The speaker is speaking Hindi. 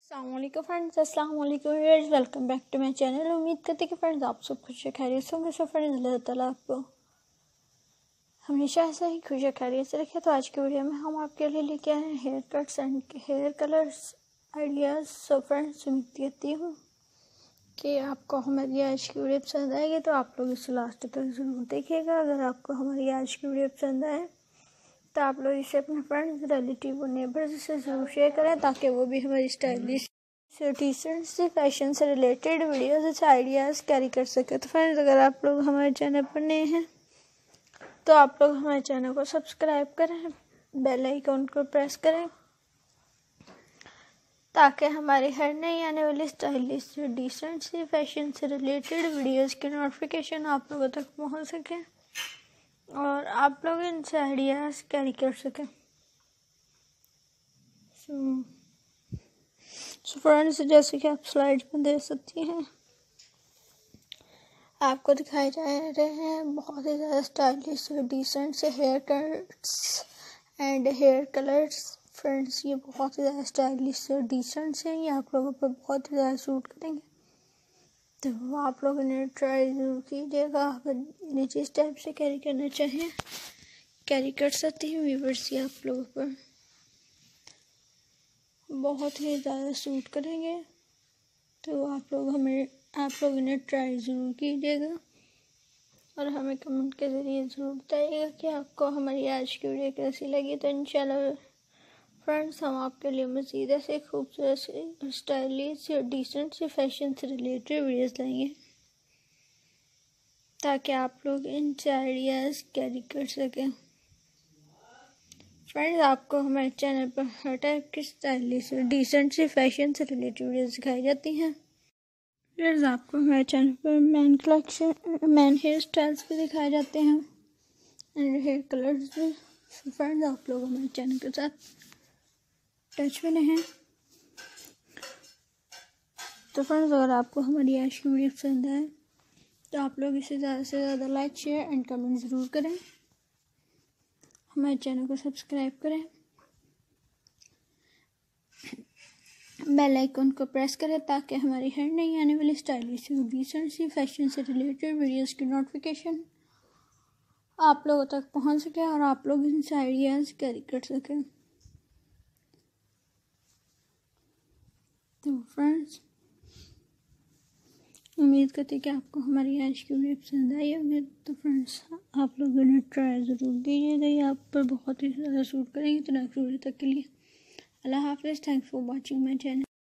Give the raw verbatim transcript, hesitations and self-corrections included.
अस्सलामुअलैकुम फ्रेंड्स, अस्सलामुअलैकुम viewers, welcome back to my channel. उम्मीद करते हैं कि फ्रेंड्स आप सब खुश खैरियत से होंगे। सो फ्रेंड्स, अल्लाह ताला आपको हमेशा ऐसा ही खुश खैरियत से रखे। तो आज की वीडियो में हम आपके लिए लेके आए हैं hair cuts and hair colours ideas. So friends, उम्मीद करती हूँ कि आपको हमारी आज की वीडियो पसंद आएगी, तो आप लोग इसे लास्ट तक ज़रूर देखिएगा। अगर आपको हमारी आज की वीडियो पसंद आए तो आप लोग इसे अपने फ्रेंड्स, रिलेटिव और नेबर्स से ज़रूर शेयर करें, ताकि वो भी हमारी स्टाइलिश डिसेंट से फैशन से रिलेटेड वीडियोस से आइडियाज़ कैरी कर सके। तो फ्रेंड्स, अगर आप लोग हमारे चैनल पर नए हैं तो आप लोग हमारे चैनल को सब्सक्राइब करें, बेल आइकन को प्रेस करें, ताकि हमारी हर नई आने वाली स्टाइलिश डिसेंट से फैशन से रिलेटेड वीडियोस की नोटिफिकेशन आप लोगों तक पहुंच सके और आप लोग इनसे आइडियाज़ कैरी कर सकें। सो सो फ्रेंड्स, जैसे कि आप स्लाइड में देख सकती हैं, आपको दिखाए जा रहे हैं बहुत ही ज़्यादा स्टाइलिश डिसेंट से hair cuts and hair colours. Friends, ये बहुत ही ज़्यादा स्टाइलिश से डिसेंट से ये आप लोगों पर बहुत ही ज़्यादा सूट करेंगे, तो आप लोग इन्हें ट्राई ज़रूर कीजिएगा। अगर इन्हें जिस टाइप से कैरी करना चाहें कैरी कर सकती हैं। व्यूअर्स, ये आप लोगों पर बहुत ही ज़्यादा सूट करेंगे, तो आप लोग हमें आप लोग इन्हें ट्राई ज़रूर कीजिएगा और हमें कमेंट के ज़रिए ज़रूर बताइएगा कि आपको हमारी आज की वीडियो कैसी लगी। तो इंशाल्लाह फ्रेंड्स, हम आपके लिए मज़ीद ऐसे खूबसूरत से स्टाइलिश और डिसेंट से फैशन से रिलेटेड वीडियोस लाएंगे, ताकि आप लोग इनसे आइडियाज़ कैरी कर सकें। फ्रेंड्स, आपको हमारे चैनल पर हर टाइप की स्टाइलिश और डिसेंट से फैशन से रिलेटेड वीडियोस दिखाई जाती हैं। फ्रेंड्स, आपको हमारे चैनल पर man collection man hair styles भी दिखाए जाते हैं एंड हेयर कलर्स भी। so फ्रेंड्स, आप लोग हमारे चैनल के साथ टच में रहें। तो फ्रेंड्स, अगर आपको हमारी आज की वीडियो पसंद आए तो आप लोग इसे ज़्यादा से ज़्यादा लाइक, शेयर एंड कमेंट ज़रूर करें। हमारे चैनल को सब्सक्राइब करें, बेल आइकन को प्रेस करें, ताकि हमारी हर नई आने वाली स्टाइलिश डिसेंट सी फैशन से रिलेटेड वीडियोस की नोटिफिकेशन आप लोगों तक पहुंच सके और आप लोग इनसे आइडियाज़ कैरी कर सकें। तो फ्रेंड्स, उम्मीद करते हैं कि आपको हमारी आज की वीडियो पसंद आई होगी। तो फ्रेंड्स, आप लोग इन्हें ट्राई ज़रूर कीजिएगा, ये आप पर बहुत ही ज़्यादा सूट करेंगे। तो नेक्स्ट वीडियो तक के लिए अल्लाह हाफ़िज़। Thanks for watching my channel.